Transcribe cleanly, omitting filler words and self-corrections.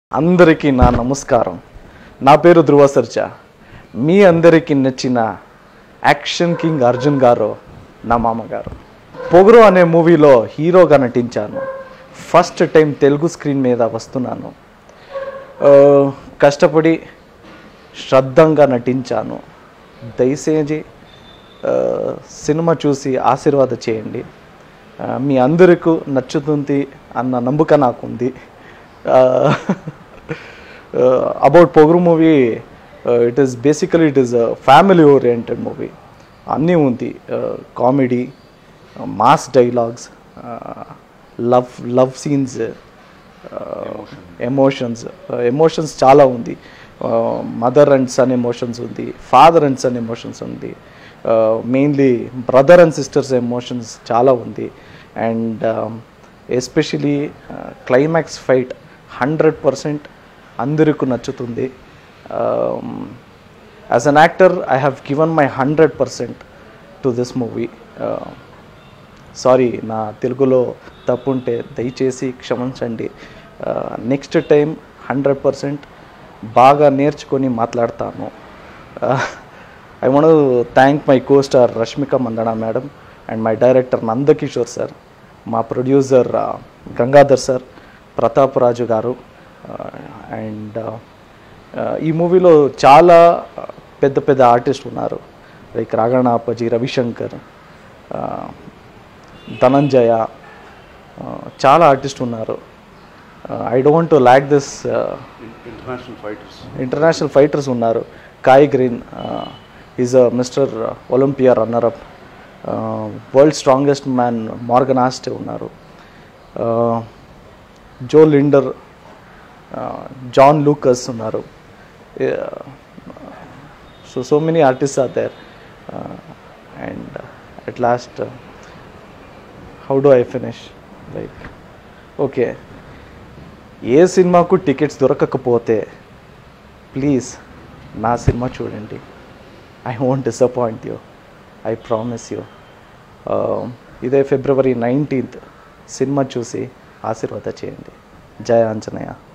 అందరికీ నా నమస్కారం. నా పేరు ధ్రువ సర్జా. మీ అందరికీ నచ్చిన యాక్షన్ కింగ్ అర్జున్ గారు నా మామగారు. పొగరు అనే మూవీలో హీరోగా నటించాను. ఫస్ట్ టైం తెలుగు స్క్రీన్ మీద వస్తున్నాను. కష్టపడి శ్రద్ధంగా నటించాను. దయచేసి సినిమా చూసి ఆశీర్వాద చేయండి. మీ అందరికీ నచ్చుతుంది అన్న నమ్మకం నాకుంది. About Pogaru movie, it is a family oriented movie. Anni undi comedy, mass dialogues, love scenes, emotions chala undi. Mother and son emotions undi, father and son emotions undi, mainly brother and sisters emotions chala undi, and especially climax fight 100% అందరికీ నచ్చుతుంది. As an actor I have given my 100% to this movie. Sorry, నా తెలుగులో తప్పుంటే దయచేసి క్షమించండి. Next time 100% బాగా నేర్చుకొని మాట్లాడతాను. I want to thank my co star Rashmika Mandanna madam and my director Nandakishore sir, మా producer Gangadhar sir, Pratap Raju garu. And ఈ మూవీలో చాలా పెద్ద ఆర్టిస్ట్ ఉన్నారు. లైక్ రాఘణ అప్పాజీ, రవిశంకర్, ధనంజయ, చాలా ఆర్టిస్ట్ ఉన్నారు. I don't to lack this. International fighters ఉన్నారు. Kai Greene is a Mister Olympia runner up. World strongest man Morgan Aste ఉన్నారు. జో లిండర్, జాన్ లూకస్ ఉన్నారు. So many artist are there. And at last how do I finish? Like okay, ఏ సినిమాకు tickets దొరకకపోతే please నా సినిమా చూడండి. I won't disappoint you, I promise you. ఇదే February 19th సినిమా చూసి ఆశీర్వాద చేయండి. జయ ఆంజనేయ.